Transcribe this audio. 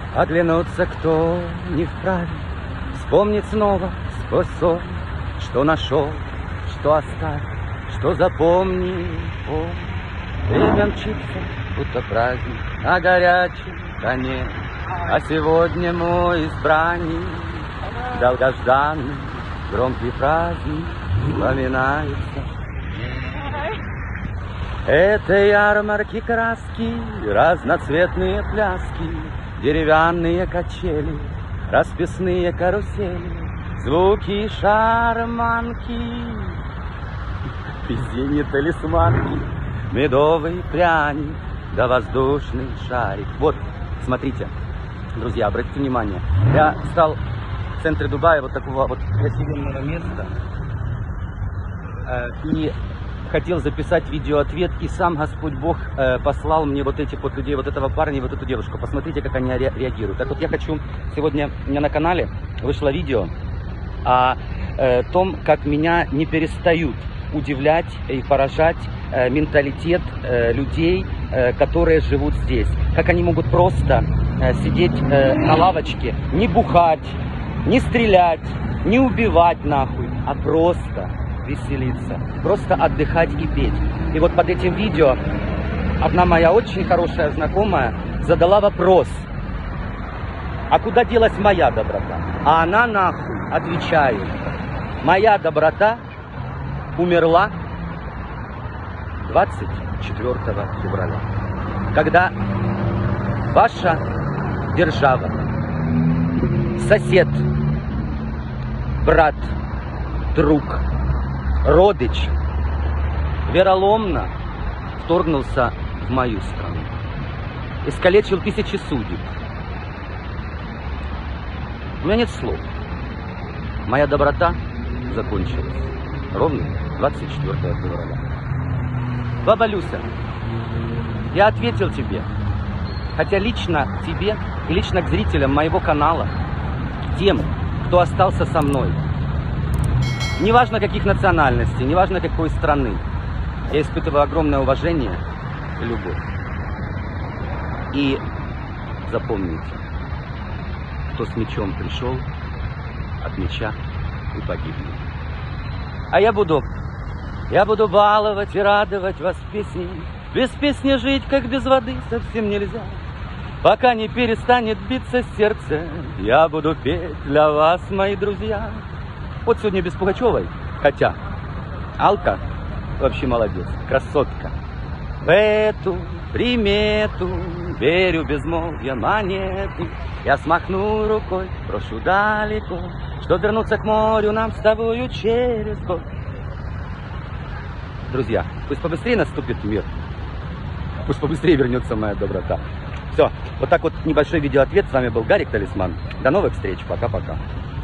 Оглянуться, кто не вправе, вспомнить снова сквозь сон, что нашел, что оставил, что запомнил он. Время мчится, будто праздник на горячем коне, а сегодня мой избранник, долгожданный, громкий праздник вспоминается. Это ярмарки краски, разноцветные пляски, деревянные качели, расписные карусели, звуки шарманки, везение талисманки, медовый пряник да воздушный шарик. Вот, смотрите, друзья, обратите внимание, я стал в центре Дубая вот такого вот красивенного места и хотел записать видеоответ, и сам Господь Бог послал мне вот этих вот людей, вот этого парня и вот эту девушку. Посмотрите, как они реагируют. Так вот, я хочу, сегодня у меня на канале вышло видео о том, как меня не перестают удивлять и поражать менталитет людей, которые живут здесь. Как они могут просто сидеть на лавочке, не бухать, не стрелять, не убивать нахуй, а просто веселиться, просто отдыхать и петь. И вот под этим видео одна моя очень хорошая знакомая задала вопрос: а куда делась моя доброта? А она нахуй отвечает: моя доброта умерла 24 февраля, когда ваша держава, сосед, брат, друг, родич вероломно вторгнулся в мою страну, искалечил тысячи судеб. У меня нет слов. Моя доброта закончилась ровно 24 февраля. Баба Люся, я ответил тебе, хотя лично тебе и лично к зрителям моего канала, тем, кто остался со мной, неважно каких национальностей, неважно какой страны, я испытываю огромное уважение и любовь. И запомните, кто с мечом пришел, от меча и погибнет. А я буду баловать и радовать вас песней. Без песни жить, как без воды, совсем нельзя. Пока не перестанет биться сердце, я буду петь для вас, мои друзья. Вот сегодня без Пугачевой, хотя Алка вообще молодец, красотка. В эту примету верю безмолвия монеты. Я смахну рукой, брошу далеко, что вернуться к морю нам с тобою через год. Друзья, пусть побыстрее наступит мир, пусть побыстрее вернется моя доброта. Все, вот так вот небольшой видеоответ. С вами был Гарик Талисман. До новых встреч, пока-пока.